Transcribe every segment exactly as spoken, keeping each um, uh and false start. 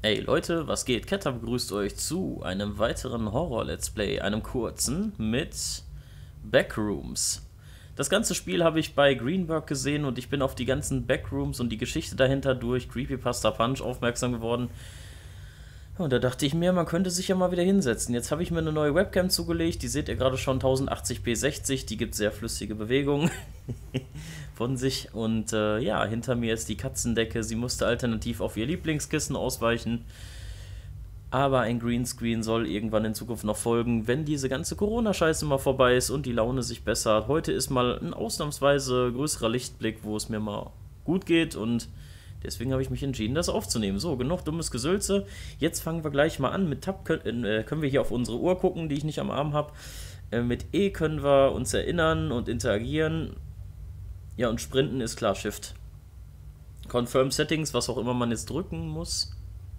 Hey Leute, was geht? Ketter begrüßt euch zu einem weiteren Horror-Let's Play, einem kurzen mit Backrooms. Das ganze Spiel habe ich bei Greenberg gesehen und ich bin auf die ganzen Backrooms und die Geschichte dahinter durch Creepypasta Punch aufmerksam geworden. Und da dachte ich mir, man könnte sich ja mal wieder hinsetzen. Jetzt habe ich mir eine neue Webcam zugelegt, die seht ihr gerade schon, tausendachtzig p sechzig, die gibt sehr flüssige Bewegungen von sich. Und äh, ja, hinter mir ist die Katzendecke, sie musste alternativ auf ihr Lieblingskissen ausweichen. Aber ein Greenscreen soll irgendwann in Zukunft noch folgen, wenn diese ganze Corona-Scheiße mal vorbei ist und die Laune sich bessert. Heute ist mal ein ausnahmsweise größerer Lichtblick, wo es mir mal gut geht und deswegen habe ich mich entschieden, das aufzunehmen. So, genug dummes Gesülze. Jetzt fangen wir gleich mal an. Mit Tab können, äh, können wir hier auf unsere Uhr gucken, die ich nicht am Arm habe. Äh, mit E können wir uns erinnern und interagieren. Ja, und Sprinten ist klar Shift. Confirm Settings, was auch immer man jetzt drücken muss.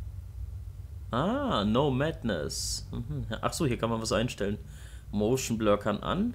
Ah, No Madness. Mhm. Achso, hier kann man was einstellen. Motion Blur kann an.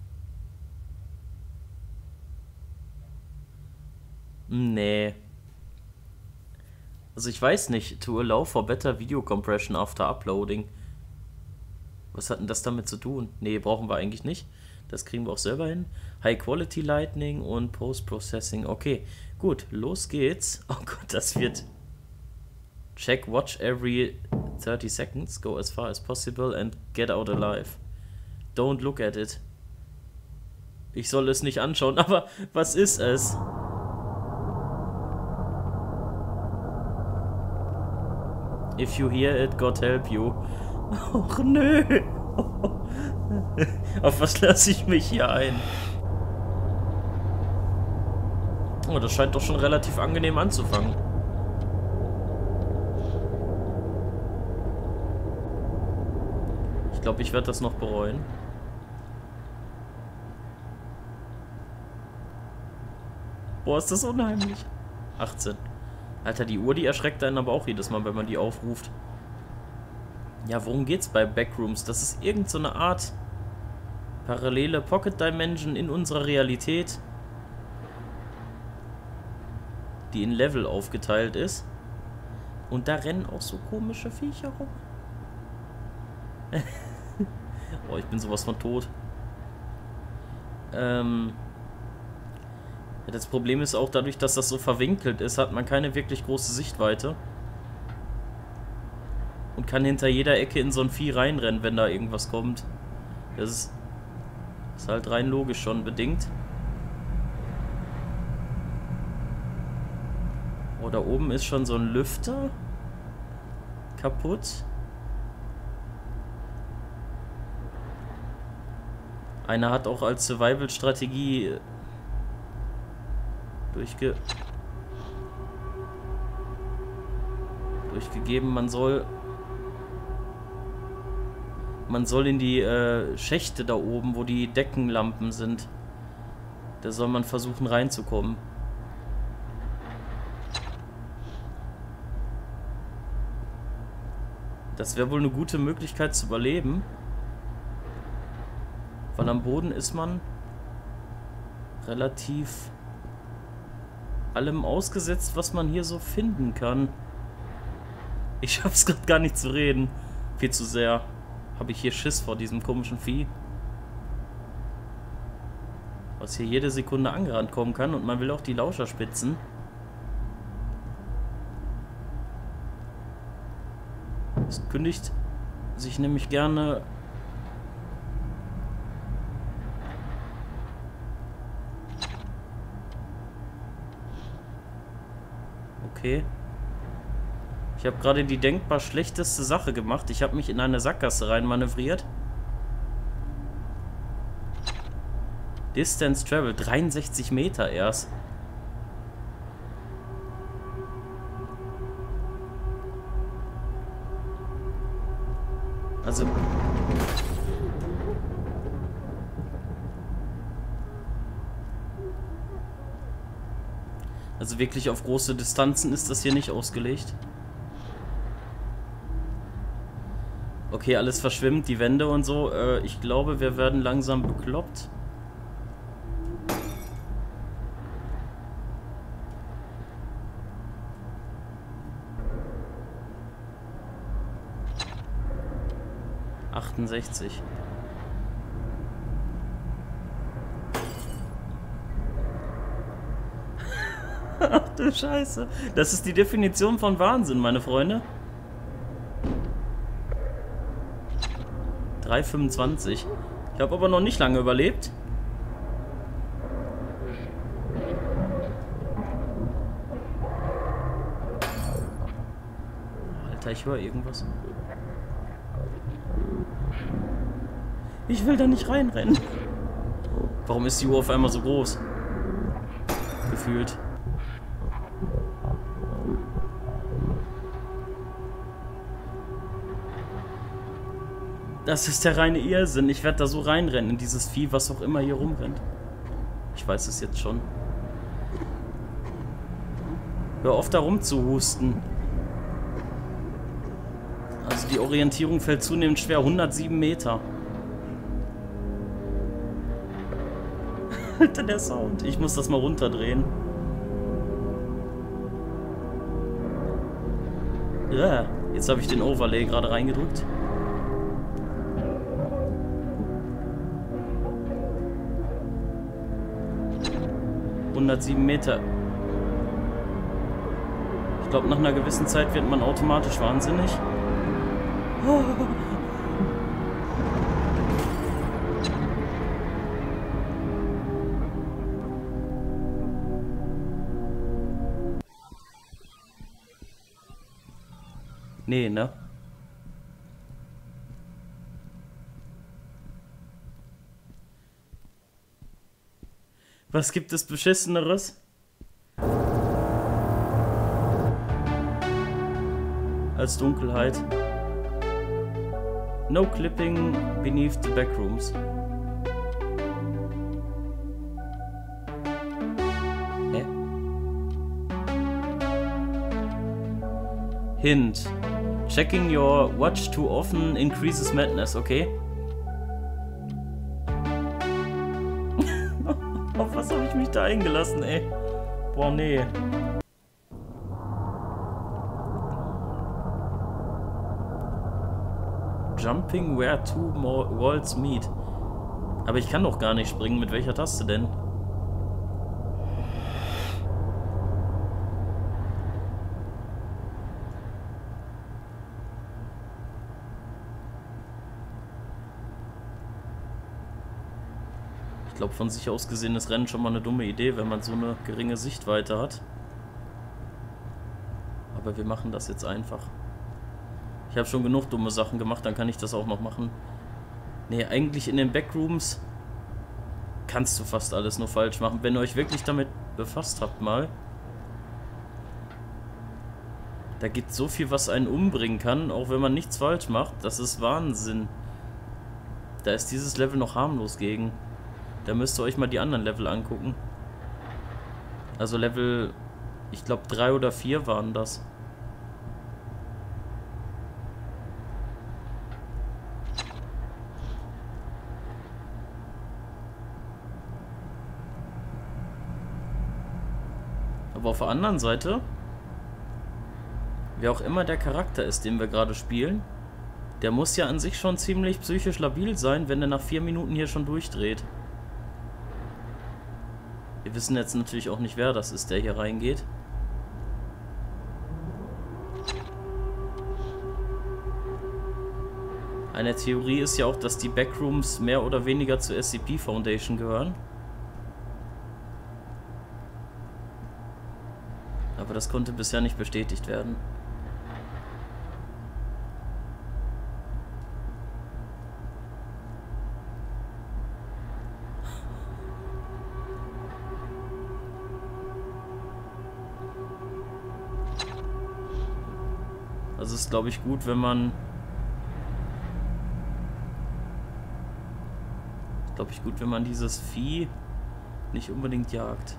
Nee. Also ich weiß nicht, to allow for better video compression after uploading. Was hat denn das damit zu tun? Nee, brauchen wir eigentlich nicht. Das kriegen wir auch selber hin. High Quality Lighting und Post-Processing. Okay, gut, los geht's. Oh Gott, das wird... Check watch every thirty seconds. Go as far as possible and get out alive. Don't look at it. Ich soll es nicht anschauen, aber was ist es? If you hear it, God help you. Och nö. Auf was lasse ich mich hier ein? Oh, das scheint doch schon relativ angenehm anzufangen. Ich glaube, ich werde das noch bereuen. Boah, ist das unheimlich. achtzehn. Alter, die Uhr, die erschreckt einen aber auch jedes Mal, wenn man die aufruft. Ja, worum geht's bei Backrooms? Das ist irgend so eine Art parallele Pocket Dimension in unserer Realität, die in Level aufgeteilt ist. Und da rennen auch so komische Viecher rum. Oh, ich bin sowas von tot. Ähm... Das Problem ist auch, dadurch, dass das so verwinkelt ist, hat man keine wirklich große Sichtweite. Und kann hinter jeder Ecke in so ein Vieh reinrennen, wenn da irgendwas kommt. Das ist, ist halt rein logisch schon bedingt. Oh, da oben ist schon so ein Lüfter kaputt. Einer hat auch als Survival-Strategie durchge durchgegeben, man soll man soll in die äh, Schächte da oben, wo die Deckenlampen sind. Da soll man versuchen reinzukommen. Das wäre wohl eine gute Möglichkeit zu überleben. Weil am Boden ist man relativ allem ausgesetzt, was man hier so finden kann. Ich schaff's gerade gar nicht zu reden. Viel zu sehr habe ich hier Schiss vor diesem komischen Vieh. Was hier jede Sekunde angerannt kommen kann und man will auch die Lauscher spitzen. Es kündigt sich nämlich gerne okay. Ich habe gerade die denkbar schlechteste Sache gemacht. Ich habe mich in eine Sackgasse rein manövriert. Distance Travel, dreiundsechzig Meter erst. Also... Also wirklich auf große Distanzen ist das hier nicht ausgelegt. Okay, alles verschwimmt, die Wände und so. Äh, ich glaube, wir werden langsam bekloppt. achtundsechzig. Ach du Scheiße. Das ist die Definition von Wahnsinn, meine Freunde. drei fünfundzwanzig. Ich habe aber noch nicht lange überlebt. Alter, ich höre irgendwas. Ich will da nicht reinrennen. Warum ist die Uhr auf einmal so groß? Gefühlt. Das ist der reine Irrsinn. Ich werde da so reinrennen in dieses Vieh, was auch immer hier rumrennt. Ich weiß es jetzt schon. Hör auf, da rumzuhusten. Also die Orientierung fällt zunehmend schwer. hundertsieben Meter. Alter, der Sound. Ich muss das mal runterdrehen. Ja, jetzt habe ich den Overlay gerade reingedrückt. hundertsieben Meter. Ich glaube, nach einer gewissen Zeit wird man automatisch wahnsinnig. Oh. Nee, ne? Was gibt es Beschisseneres? Als Dunkelheit. No clipping beneath the backrooms. Hä? Hint. Checking your watch too often increases madness, okay? Auf was habe ich mich da eingelassen, ey? Boah, nee. Jumping where two more walls meet. Aber ich kann doch gar nicht springen. Mit welcher Taste denn? Ich glaube, von sich aus gesehen ist Rennen schon mal eine dumme Idee, wenn man so eine geringe Sichtweite hat. Aber wir machen das jetzt einfach. Ich habe schon genug dumme Sachen gemacht, dann kann ich das auch noch machen. Nee, eigentlich in den Backrooms kannst du fast alles nur falsch machen. Wenn ihr euch wirklich damit befasst habt mal. Da gibt so viel, was einen umbringen kann, auch wenn man nichts falsch macht. Das ist Wahnsinn. Da ist dieses Level noch harmlos gegen. Da müsst ihr euch mal die anderen Level angucken. Also Level, ich glaube drei oder vier waren das. Aber auf der anderen Seite, wer auch immer der Charakter ist, den wir gerade spielen, der muss ja an sich schon ziemlich psychisch labil sein, wenn er nach vier Minuten hier schon durchdreht. Wir wissen jetzt natürlich auch nicht, wer das ist, der hier reingeht. Eine Theorie ist ja auch, dass die Backrooms mehr oder weniger zur S C P Foundation gehören. Aber das konnte bisher nicht bestätigt werden. Also ist, glaube ich, gut, wenn man... glaube ich, gut, wenn man dieses Vieh nicht unbedingt jagt.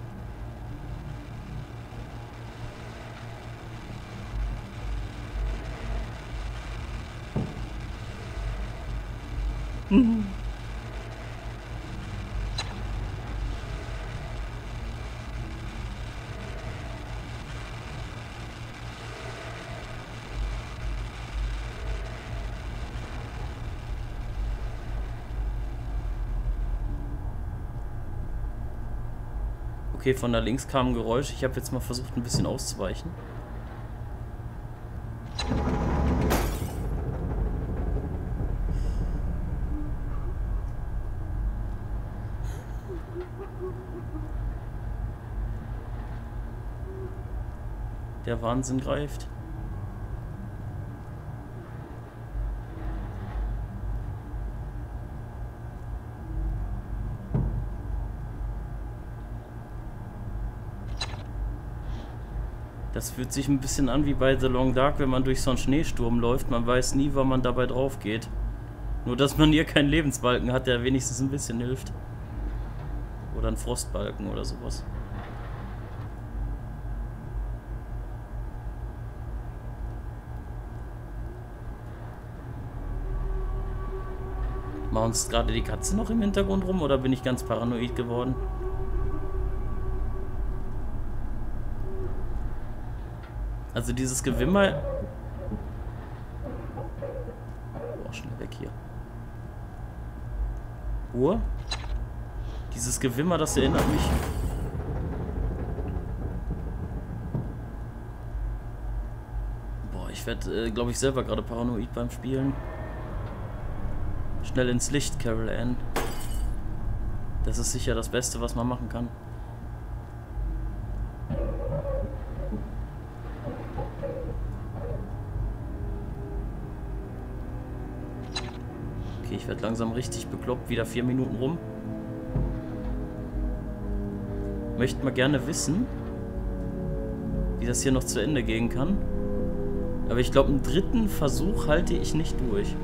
Mhm. Okay, von da links kam ein Geräusch. Ich habe jetzt mal versucht, ein bisschen auszuweichen. Der Wahnsinn greift. Das fühlt sich ein bisschen an wie bei The Long Dark, wenn man durch so einen Schneesturm läuft. Man weiß nie, wann man dabei drauf geht. Nur, dass man hier keinen Lebensbalken hat, der wenigstens ein bisschen hilft. Oder einen Frostbalken oder sowas. Machen uns gerade die Katze noch im Hintergrund rum oder bin ich ganz paranoid geworden? Also dieses Gewimmer... Boah, schnell weg hier. Ruhe. Dieses Gewimmer, das erinnert mich... Boah, ich werde, äh, glaube ich, selber gerade paranoid beim Spielen. Schnell ins Licht, Carol Ann. Das ist sicher das Beste, was man machen kann. Okay, ich werde langsam richtig bekloppt. Wieder vier Minuten rum. Möchte mal gerne wissen, wie das hier noch zu Ende gehen kann. Aber ich glaube, einen dritten Versuch halte ich nicht durch.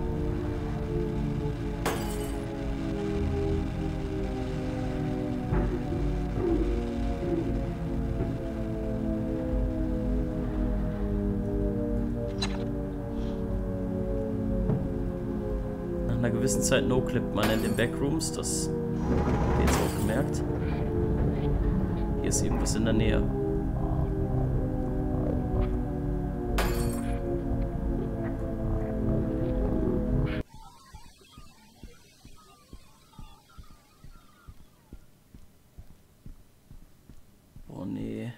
Nach einer gewissen Zeit no-clippt man in den Backrooms. Das habt ihr jetzt auch gemerkt. Hier ist irgendwas in der Nähe. Oh nee.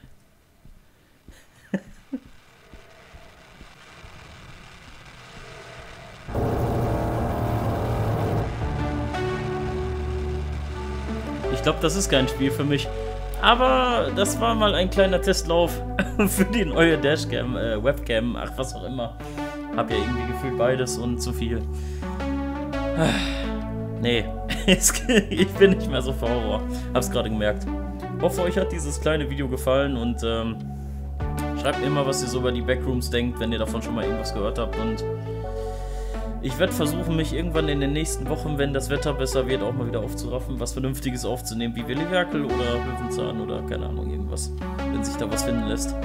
Ich glaube, das ist kein Spiel für mich. Aber das war mal ein kleiner Testlauf für die neue Dashcam, äh, Webcam, ach was auch immer. Hab ja irgendwie gefühlt beides und zu viel. Nee, ich bin nicht mehr so für Horror. Hab's gerade gemerkt. Hoffe, euch hat dieses kleine Video gefallen und ähm, schreibt mir mal, was ihr so über die Backrooms denkt, wenn ihr davon schon mal irgendwas gehört habt. Und ich werde versuchen, mich irgendwann in den nächsten Wochen, wenn das Wetter besser wird, auch mal wieder aufzuraffen, was Vernünftiges aufzunehmen, wie Willi Werkel oder Löwenzahn oder keine Ahnung, irgendwas, wenn sich da was finden lässt.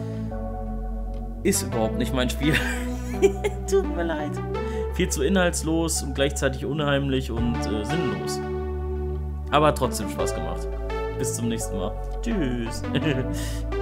Ist überhaupt nicht mein Spiel. Tut mir leid. Viel zu inhaltslos und gleichzeitig unheimlich und äh, sinnlos. Aber hat trotzdem Spaß gemacht. Bis zum nächsten Mal. Tschüss.